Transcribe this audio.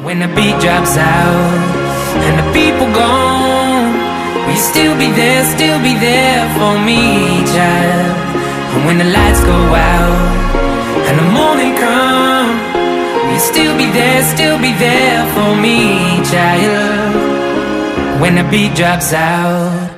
When the beat drops out and the people gone, will you still be there for me, child? And when the lights go out and the morning come, will you still be there for me, child? When the beat drops out.